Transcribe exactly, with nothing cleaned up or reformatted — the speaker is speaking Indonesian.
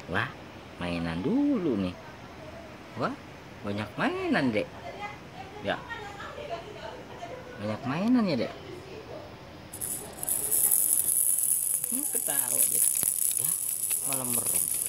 Wah, mainan dulu nih. Wah, banyak mainan, Dek. Ya, banyak mainan ya, Dek. Hmm, ketawa, Dek. Ya, malah merem.